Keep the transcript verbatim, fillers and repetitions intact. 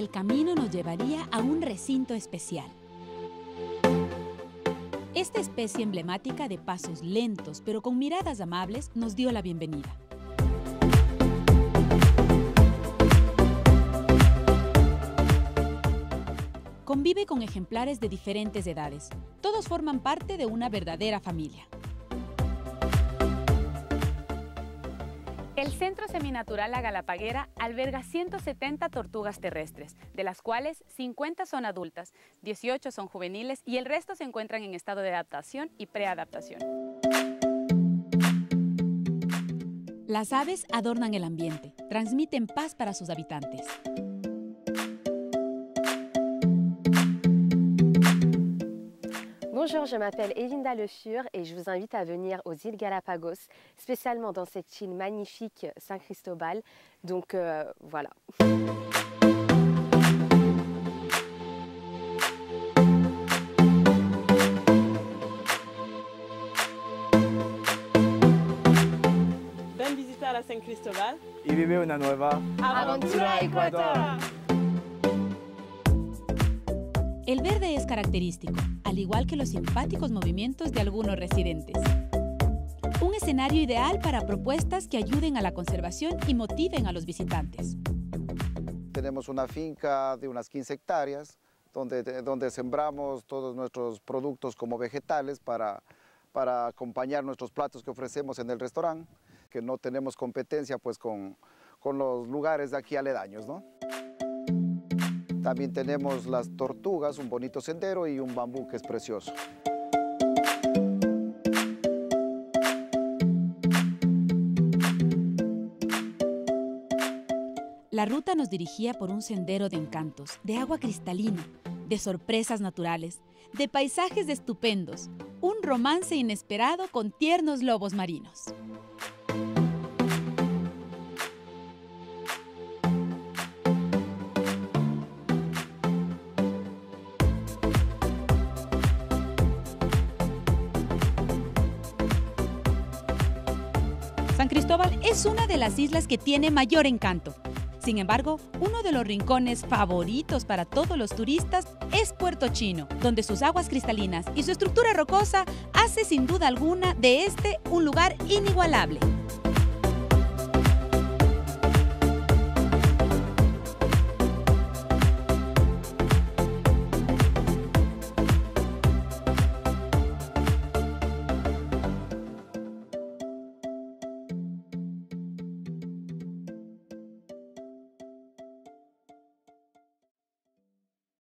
el camino nos llevaría a un recinto especial. Esta especie emblemática de pasos lentos, pero con miradas amables, nos dio la bienvenida. Convive con ejemplares de diferentes edades. Todos forman parte de una verdadera familia. El Centro Seminatural La Galapaguera alberga ciento setenta tortugas terrestres, de las cuales cincuenta son adultas, dieciocho son juveniles y el resto se encuentran en estado de adaptación y preadaptación. Las aves adornan el ambiente, transmiten paz para sus habitantes. Bonjour, je m'appelle Elinda Le Fur et je vous invite à venir aux îles Galapagos, spécialement dans cette île magnifique San Cristobal. Donc euh, voilà. Ven visitar a San Cristobal y vive una nueva Aventura Ecuador. El verde es característico, al igual que los simpáticos movimientos de algunos residentes. Un escenario ideal para propuestas que ayuden a la conservación y motiven a los visitantes. Tenemos una finca de unas quince hectáreas donde, donde sembramos todos nuestros productos como vegetales para, para acompañar nuestros platos que ofrecemos en el restaurante, que no tenemos competencia pues, con, con los lugares de aquí aledaños, ¿no? También tenemos las tortugas, un bonito sendero y un bambú que es precioso. La ruta nos dirigía por un sendero de encantos, de agua cristalina, de sorpresas naturales, de paisajes estupendos, un romance inesperado con tiernos lobos marinos. San Cristóbal es una de las islas que tiene mayor encanto. Sin embargo, uno de los rincones favoritos para todos los turistas es Puerto Chino, donde sus aguas cristalinas y su estructura rocosa hace sin duda alguna de este un lugar inigualable.